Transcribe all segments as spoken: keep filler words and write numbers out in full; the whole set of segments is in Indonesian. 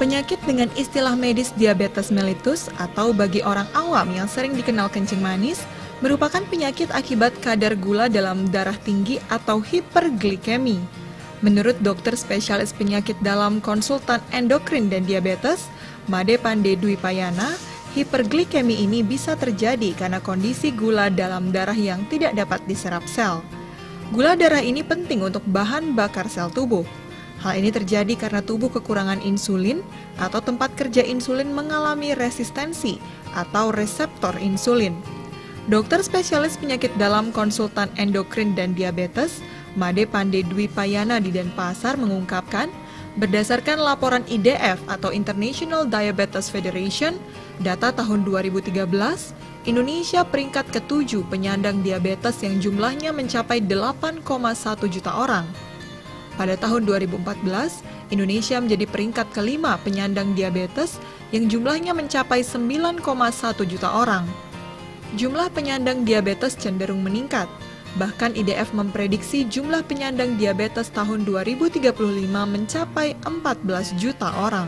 Penyakit dengan istilah medis diabetes mellitus atau bagi orang awam yang sering dikenal kencing manis merupakan penyakit akibat kadar gula dalam darah tinggi atau hiperglikemi. Menurut dokter spesialis penyakit dalam konsultan endokrin dan diabetes, Made Pande Dwi Payana, hiperglikemi ini bisa terjadi karena kondisi gula dalam darah yang tidak dapat diserap sel. Gula darah ini penting untuk bahan bakar sel tubuh. Hal ini terjadi karena tubuh kekurangan insulin atau tempat kerja insulin mengalami resistensi atau reseptor insulin. Dokter spesialis penyakit dalam konsultan endokrin dan diabetes, Made Pande Dwi Payana di Denpasar mengungkapkan, berdasarkan laporan I D F atau International Diabetes Federation, data tahun dua ribu tiga belas, Indonesia peringkat ketujuh penyandang diabetes yang jumlahnya mencapai delapan koma satu juta orang. Pada tahun dua ribu empat belas, Indonesia menjadi peringkat kelima penyandang diabetes yang jumlahnya mencapai sembilan koma satu juta orang. Jumlah penyandang diabetes cenderung meningkat, bahkan I D F memprediksi jumlah penyandang diabetes tahun dua ribu tiga puluh lima mencapai empat belas juta orang.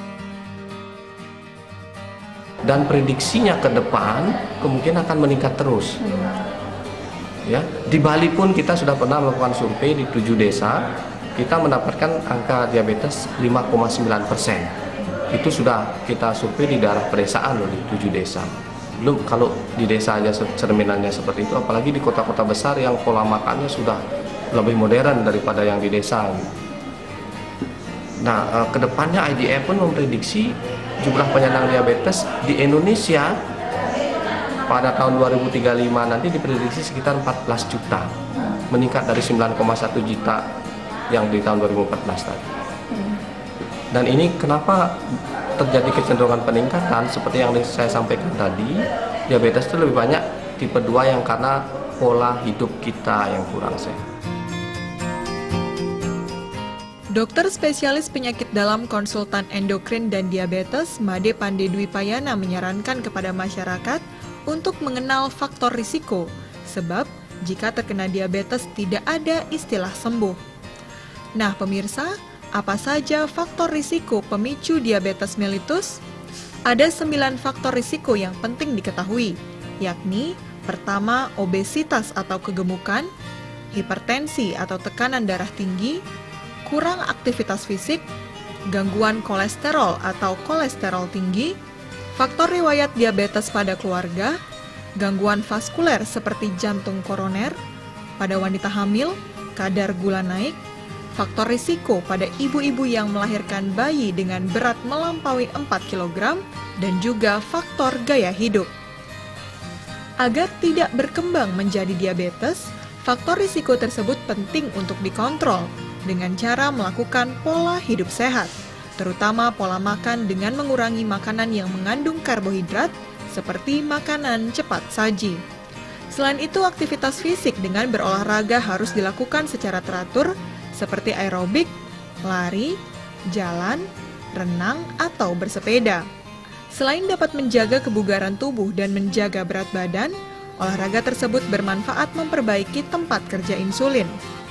Dan prediksinya ke depan kemungkinan akan meningkat terus. Ya, di Bali pun kita sudah pernah melakukan survei di tujuh desa, kita mendapatkan angka diabetes lima koma sembilan persen. Itu sudah kita survei di daerah pedesaan loh, di tujuh desa. Belum kalau di desa aja cerminannya seperti itu, apalagi di kota-kota besar yang pola makannya sudah lebih modern daripada yang di desa. Nah, kedepannya I D F pun memprediksi jumlah penyandang diabetes di Indonesia pada tahun dua ribu tiga puluh lima nanti diprediksi sekitar empat belas juta, meningkat dari sembilan koma satu juta yang di tahun dua ribu empat belas tadi. Dan ini kenapa terjadi kecenderungan peningkatan seperti yang saya sampaikan tadi, diabetes itu lebih banyak tipe dua yang karena pola hidup kita yang kurang sehat. Dokter spesialis penyakit dalam konsultan endokrin dan diabetes, Made Pande Dwi Payana menyarankan kepada masyarakat untuk mengenal faktor risiko, sebab jika terkena diabetes tidak ada istilah sembuh. Nah pemirsa, apa saja faktor risiko pemicu diabetes mellitus? Ada sembilan faktor risiko yang penting diketahui, yakni pertama obesitas atau kegemukan, hipertensi atau tekanan darah tinggi, kurang aktivitas fisik, gangguan kolesterol atau kolesterol tinggi, faktor riwayat diabetes pada keluarga, gangguan vaskuler seperti jantung koroner, pada wanita hamil, kadar gula naik, faktor risiko pada ibu-ibu yang melahirkan bayi dengan berat melampaui empat kilogram, dan juga faktor gaya hidup. Agar tidak berkembang menjadi diabetes, faktor risiko tersebut penting untuk dikontrol dengan cara melakukan pola hidup sehat, terutama pola makan dengan mengurangi makanan yang mengandung karbohidrat seperti makanan cepat saji. Selain itu, aktivitas fisik dengan berolahraga harus dilakukan secara teratur seperti aerobik, lari, jalan, renang, atau bersepeda. Selain dapat menjaga kebugaran tubuh dan menjaga berat badan, olahraga tersebut bermanfaat memperbaiki tempat kerja insulin.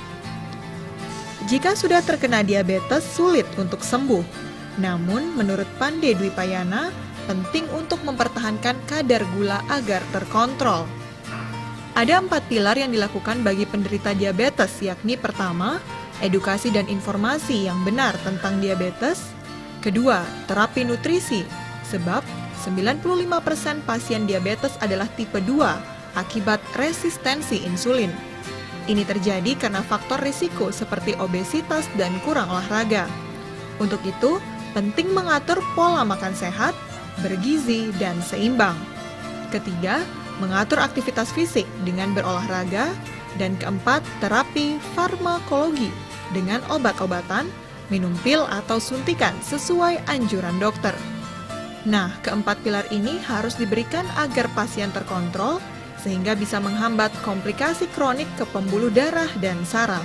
Jika sudah terkena diabetes, sulit untuk sembuh. Namun, menurut Pande Dwi Payana, penting untuk mempertahankan kadar gula agar terkontrol. Ada empat pilar yang dilakukan bagi penderita diabetes, yakni pertama, edukasi dan informasi yang benar tentang diabetes. Kedua, terapi nutrisi, sebab sembilan puluh lima persen pasien diabetes adalah tipe dua akibat resistensi insulin. Ini terjadi karena faktor risiko seperti obesitas dan kurang olahraga. Untuk itu, penting mengatur pola makan sehat, bergizi, dan seimbang. Ketiga, mengatur aktivitas fisik dengan berolahraga. Dan keempat, terapi farmakologi dengan obat-obatan, minum pil atau suntikan sesuai anjuran dokter. Nah, keempat pilar ini harus diberikan agar pasien terkontrol, sehingga bisa menghambat komplikasi kronik ke pembuluh darah dan saraf.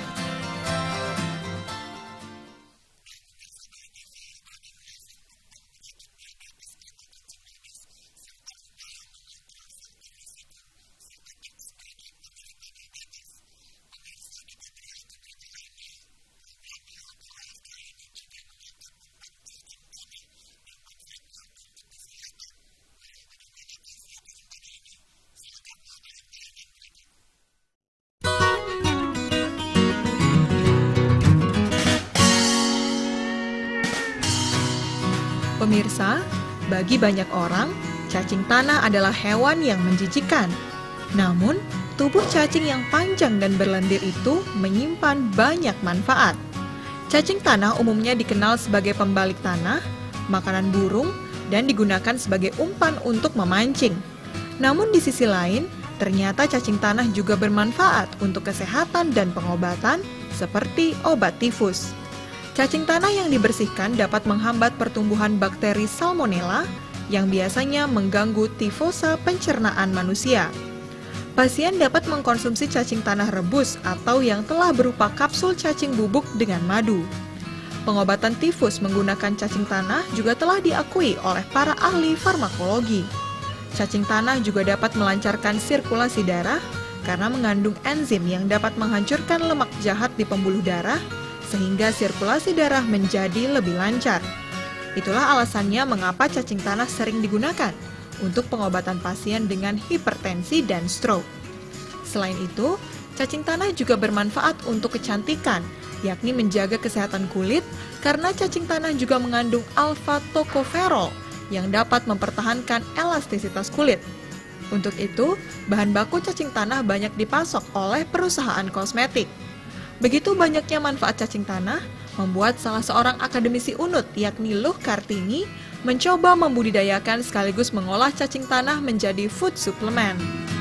Pemirsa, bagi banyak orang, cacing tanah adalah hewan yang menjijikkan. Namun, tubuh cacing yang panjang dan berlendir itu menyimpan banyak manfaat. Cacing tanah umumnya dikenal sebagai pembalik tanah, makanan burung, dan digunakan sebagai umpan untuk memancing. Namun di sisi lain, ternyata cacing tanah juga bermanfaat untuk kesehatan dan pengobatan seperti obat tifus. Cacing tanah yang dibersihkan dapat menghambat pertumbuhan bakteri Salmonella yang biasanya mengganggu tifosa pencernaan manusia. Pasien dapat mengkonsumsi cacing tanah rebus atau yang telah berupa kapsul cacing bubuk dengan madu. Pengobatan tifus menggunakan cacing tanah juga telah diakui oleh para ahli farmakologi. Cacing tanah juga dapat melancarkan sirkulasi darah karena mengandung enzim yang dapat menghancurkan lemak jahat di pembuluh darah sehingga sirkulasi darah menjadi lebih lancar. Itulah alasannya mengapa cacing tanah sering digunakan untuk pengobatan pasien dengan hipertensi dan stroke. Selain itu, cacing tanah juga bermanfaat untuk kecantikan, yakni menjaga kesehatan kulit karena cacing tanah juga mengandung alpha-tocopherol yang dapat mempertahankan elastisitas kulit. Untuk itu, bahan baku cacing tanah banyak dipasok oleh perusahaan kosmetik. Begitu banyaknya manfaat cacing tanah, membuat salah seorang akademisi U N U T yakni Luh Kartini mencoba membudidayakan sekaligus mengolah cacing tanah menjadi food suplemen.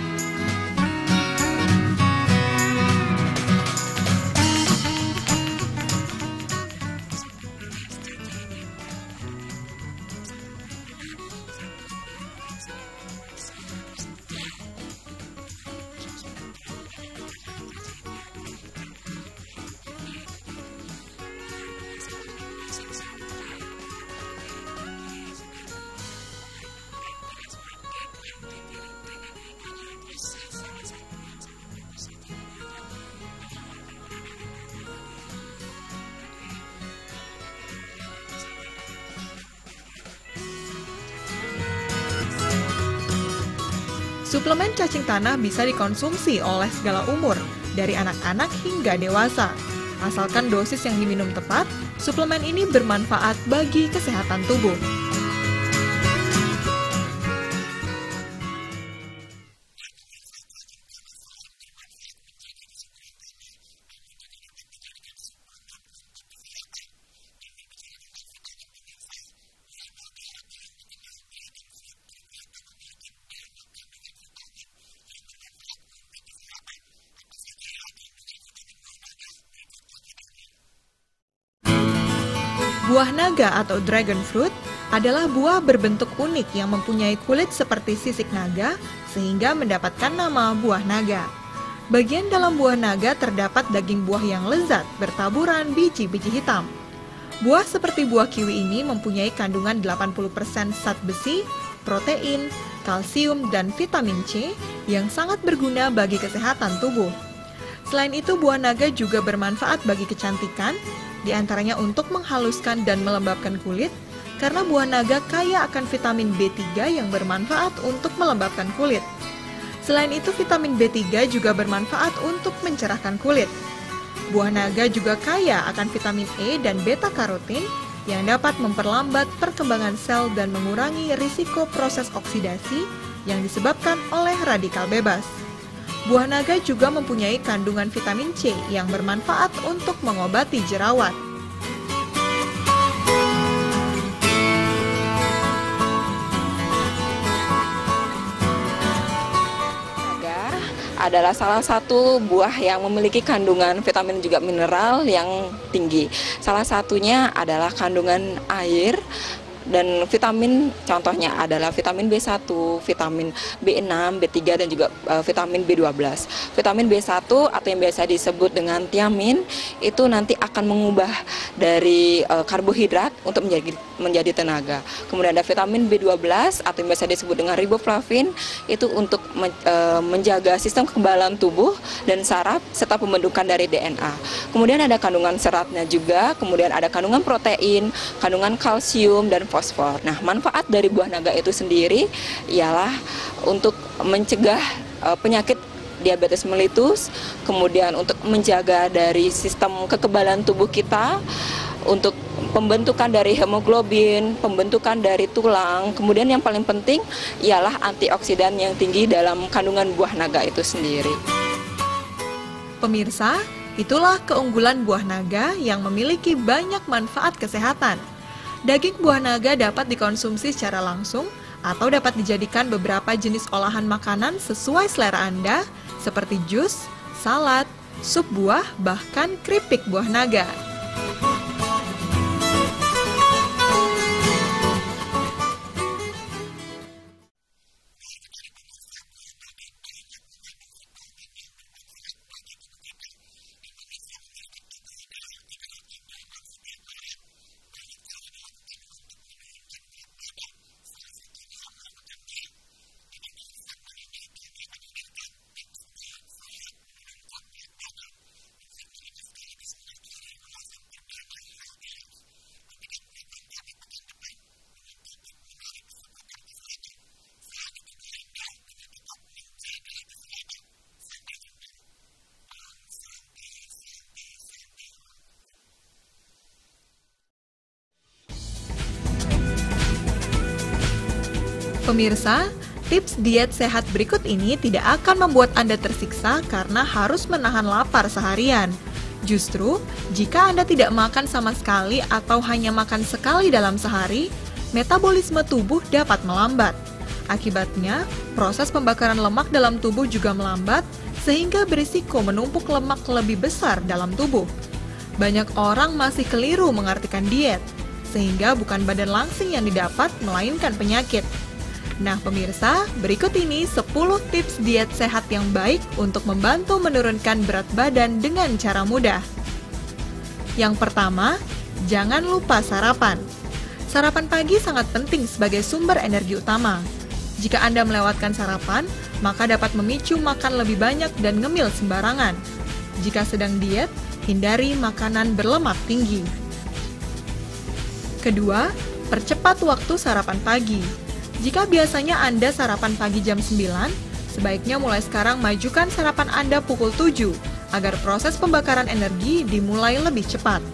Suplemen cacing tanah bisa dikonsumsi oleh segala umur, dari anak-anak hingga dewasa. Asalkan dosis yang diminum tepat, suplemen ini bermanfaat bagi kesehatan tubuh. Buah naga atau dragon fruit adalah buah berbentuk unik yang mempunyai kulit seperti sisik naga sehingga mendapatkan nama buah naga. Bagian dalam buah naga terdapat daging buah yang lezat bertaburan biji-biji hitam. Buah seperti buah kiwi ini mempunyai kandungan delapan puluh persen zat besi, protein, kalsium, dan vitamin C yang sangat berguna bagi kesehatan tubuh. Selain itu, buah naga juga bermanfaat bagi kecantikan, di antaranya untuk menghaluskan dan melembabkan kulit, karena buah naga kaya akan vitamin B tiga yang bermanfaat untuk melembabkan kulit. Selain itu, vitamin B tiga juga bermanfaat untuk mencerahkan kulit. Buah naga juga kaya akan vitamin E dan beta-karotin yang dapat memperlambat perkembangan sel dan mengurangi risiko proses oksidasi yang disebabkan oleh radikal bebas. Buah naga juga mempunyai kandungan vitamin C yang bermanfaat untuk mengobati jerawat. Naga adalah salah satu buah yang memiliki kandungan vitamin juga mineral yang tinggi. Salah satunya adalah kandungan air. Dan vitamin contohnya adalah vitamin B satu, vitamin B enam, B tiga, dan juga uh, vitamin B dua belas. Vitamin B satu atau yang biasa disebut dengan tiamin itu nanti akan mengubah dari uh, karbohidrat untuk menjadi menjadi tenaga. Kemudian ada vitamin B dua belas atau yang biasa disebut dengan riboflavin, itu untuk men, uh, menjaga sistem kekebalan tubuh dan saraf serta pembentukan dari D N A. Kemudian ada kandungan seratnya juga, kemudian ada kandungan protein, kandungan kalsium, dan fosfor. Nah, manfaat dari buah naga itu sendiri ialah untuk mencegah uh, penyakit diabetes mellitus, kemudian untuk menjaga dari sistem kekebalan tubuh kita, untuk pembentukan dari hemoglobin, pembentukan dari tulang. Kemudian yang paling penting ialah antioksidan yang tinggi dalam kandungan buah naga itu sendiri. Pemirsa, itulah keunggulan buah naga yang memiliki banyak manfaat kesehatan. Daging buah naga dapat dikonsumsi secara langsung atau dapat dijadikan beberapa jenis olahan makanan sesuai selera Anda, seperti jus, salad, sup buah, bahkan keripik buah naga. Pemirsa, tips diet sehat berikut ini tidak akan membuat Anda tersiksa karena harus menahan lapar seharian. Justru, jika Anda tidak makan sama sekali atau hanya makan sekali dalam sehari, metabolisme tubuh dapat melambat. Akibatnya, proses pembakaran lemak dalam tubuh juga melambat, sehingga berisiko menumpuk lemak lebih besar dalam tubuh. Banyak orang masih keliru mengartikan diet, sehingga bukan badan langsing yang didapat, melainkan penyakit. Nah pemirsa, berikut ini sepuluh tips diet sehat yang baik untuk membantu menurunkan berat badan dengan cara mudah. Yang pertama, jangan lupa sarapan. Sarapan pagi sangat penting sebagai sumber energi utama. Jika Anda melewatkan sarapan, maka dapat memicu makan lebih banyak dan ngemil sembarangan. Jika sedang diet, hindari makanan berlemak tinggi. Kedua, percepat waktu sarapan pagi. Jika biasanya Anda sarapan pagi jam sembilan, sebaiknya mulai sekarang majukan sarapan Anda pukul tujuh, agar proses pembakaran energi dimulai lebih cepat.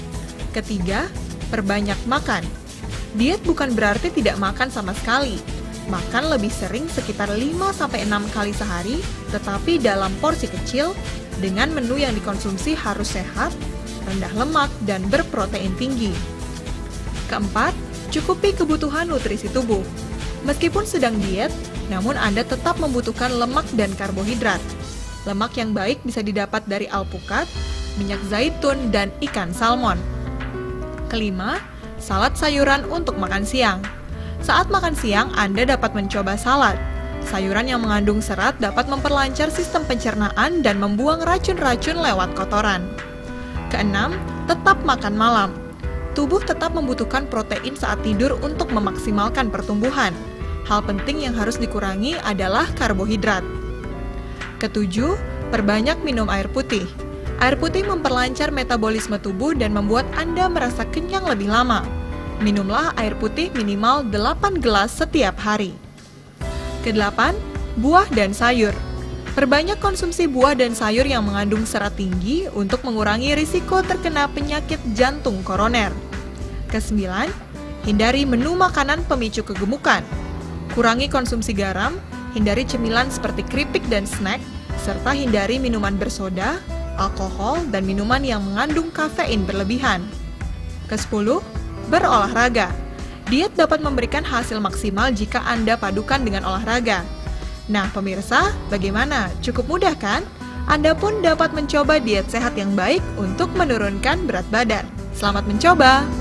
Ketiga, perbanyak makan. Diet bukan berarti tidak makan sama sekali. Makan lebih sering sekitar lima sampai enam kali sehari, tetapi dalam porsi kecil, dengan menu yang dikonsumsi harus sehat, rendah lemak, dan berprotein tinggi. Keempat, cukupi kebutuhan nutrisi tubuh. Meskipun sedang diet, namun Anda tetap membutuhkan lemak dan karbohidrat. Lemak yang baik bisa didapat dari alpukat, minyak zaitun, dan ikan salmon. Kelima, salad sayuran untuk makan siang. Saat makan siang, Anda dapat mencoba salad. Sayuran yang mengandung serat dapat memperlancar sistem pencernaan dan membuang racun-racun lewat kotoran. Keenam, tetap makan malam. Tubuh tetap membutuhkan protein saat tidur untuk memaksimalkan pertumbuhan. Hal penting yang harus dikurangi adalah karbohidrat. Ketujuh, perbanyak minum air putih. Air putih memperlancar metabolisme tubuh dan membuat Anda merasa kenyang lebih lama. Minumlah air putih minimal delapan gelas setiap hari. Kedelapan, buah dan sayur. Perbanyak konsumsi buah dan sayur yang mengandung serat tinggi untuk mengurangi risiko terkena penyakit jantung koroner. Kesembilan, hindari menu makanan pemicu kegemukan. Kurangi konsumsi garam, hindari cemilan seperti keripik dan snack, serta hindari minuman bersoda, alkohol, dan minuman yang mengandung kafein berlebihan. Kesepuluh, berolahraga. Diet dapat memberikan hasil maksimal jika Anda padukan dengan olahraga. Nah pemirsa, bagaimana? Cukup mudah kan? Anda pun dapat mencoba diet sehat yang baik untuk menurunkan berat badan. Selamat mencoba!